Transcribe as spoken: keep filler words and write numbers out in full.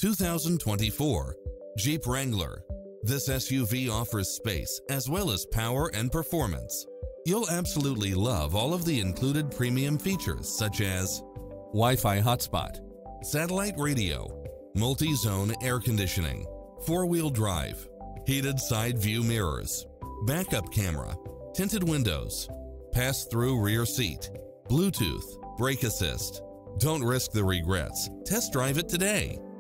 two thousand twenty-four Jeep Wrangler. This S U V offers space as well as power and performance. You'll absolutely love all of the included premium features such as Wi-Fi hotspot, satellite radio, multi-zone air conditioning, four-wheel drive, heated side view mirrors, backup camera, tinted windows, pass-through rear seat, Bluetooth, brake assist. Don't risk the regrets. Test drive it today.